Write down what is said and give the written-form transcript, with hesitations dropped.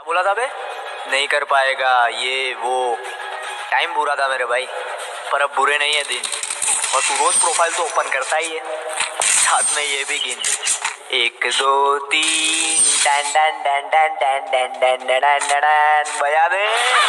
बोला था बे? नहीं कर पाएगा ये वो। टाइम बुरा था मेरे भाई, पर अब बुरे नहीं है दिन। और तू रोज प्रोफाइल तो ओपन करता ही है, साथ में ये भी गिन। 1 2 3 done done done done done done done done done, बजा दे।